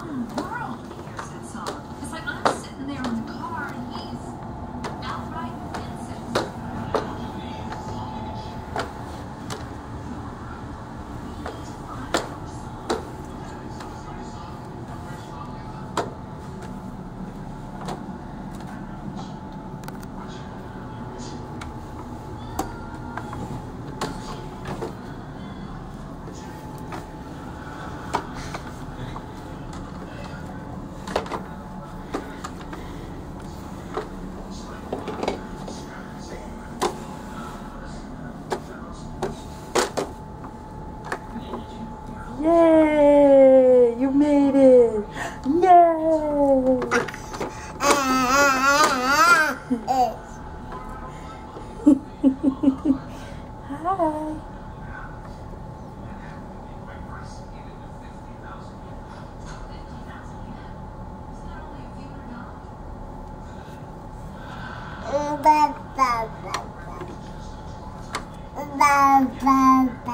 in the world hears that song? It's like I'm sitting there in the car and he's outright offensive. Yay! You made it! Yay! Hi! Ba ba ba ba ba ba.